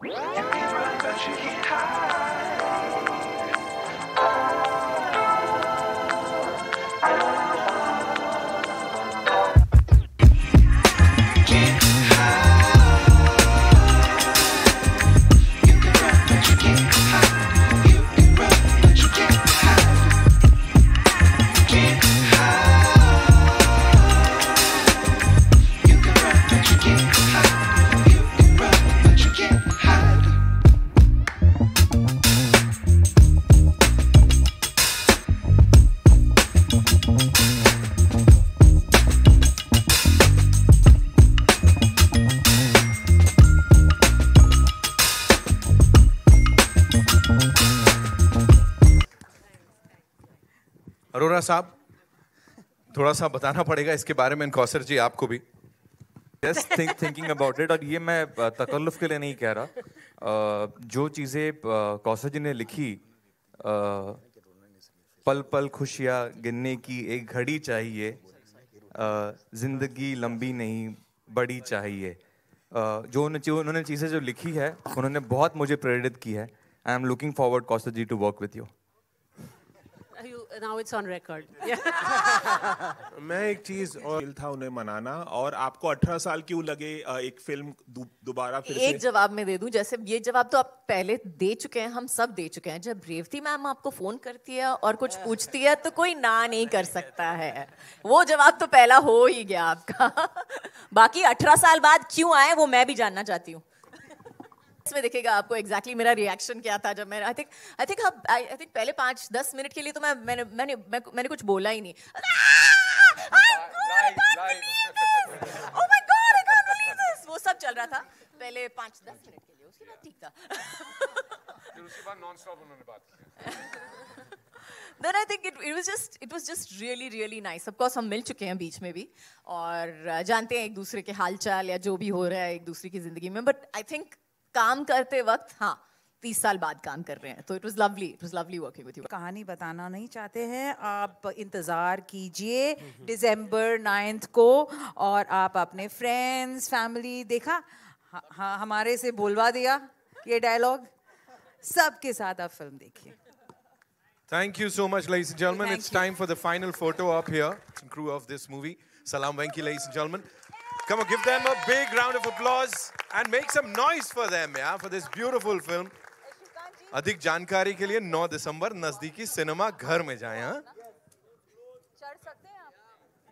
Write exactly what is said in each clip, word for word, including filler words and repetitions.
अरोरा साहब, थोड़ा सा बताना पड़ेगा इसके बारे में कौसर जी आपको भी। Just think, thinking about it, और ये मैं तकल्लुफ के लिए नहीं कह रहा, uh, जो चीज़ें uh, कौसर जी ने लिखी, uh, पल पल खुशियाँ गिनने की एक घड़ी चाहिए, uh, जिंदगी लंबी नहीं बड़ी चाहिए, uh, जो उन्होंने चीज़ें जो लिखी है उन्होंने बहुत मुझे प्रेरित की है। I am looking forward Kausar ji to work with you. Now it's on record. मैं एक चीज और था उन्हें मनाना, और आपको अठारह साल क्यों लगे एक फिल्म दोबारा फिर एक से? जवाब मैं दे दूं, जैसे ये जवाब तो आप पहले दे चुके हैं, हम सब दे चुके हैं। जब रेवती मैम आपको फोन करती है और कुछ पूछती है तो कोई ना नहीं कर सकता है, वो जवाब तो पहला हो ही गया आपका। बाकी अठारह साल बाद क्यों आए वो मैं भी जानना चाहती हूँ। इसमें देखिएगा आपको एग्जैक्टली exactly मेरा रिएक्शन क्या था जब मैं I think I think I think पहले पाँच दस मिनट के लिए तो मैं मैंने मैंने मैं, मैंने कुछ बोला ही नहीं। Oh my God, I can't believe this! वो सब चल रहा था पहले पाँच दस मिनट के लिए, उसके बाद ठीक था। फिर उसके बाद नॉन स्टॉप उन्होंने बात की। Then I think it, it was just it was just really really nice. Of course हम मिल चुके हैं बीच में भी और जानते हैं एक दूसरे के हालचाल या जो भी हो रहा है एक दूसरे की जिंदगी में, बट आई थिंक काम करते वक्त हाँ तीस साल बाद काम कर रहे हैं, तो it was lovely it was lovely working with you. कहानी बताना नहीं चाहते हैं आप, इंतज़ार कीजिए दिसंबर नाइन्थ को, और आप अपने फ्रेंड्स फैमिली देखा हाँ, हाँ हमारे से बोलवा दिया ये डायलॉग, सबके साथ आप फिल्म देखिए। Thank you so much, ladies and gentlemen. Thank it's you. Time for the final photo up here. Crew of this movie. Salam Venki, ladies and gentlemen. Come on, give them a big round of applause and make some noise for them, yeah, for this beautiful film. अधिक जानकारी के लिए नौ दिसंबर नजदीकी cinema घर में जाएं, हाँ? चढ़ सकते हैं आप?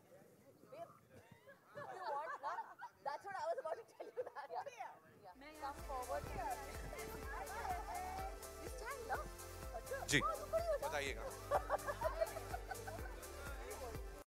That's what I was about to tell you that. Yeah. Come forward. जी, बताइएगा।